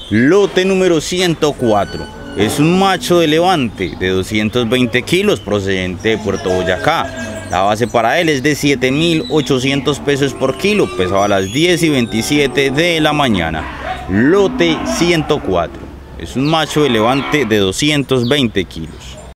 Lote número 104. Es un macho de levante de 220 kilos procedente de Puerto Boyacá. La base para él es de 7.800 pesos por kilo. Pesaba a las 10:27 de la mañana. Lote 104. Es un macho de levante de 220 kilos.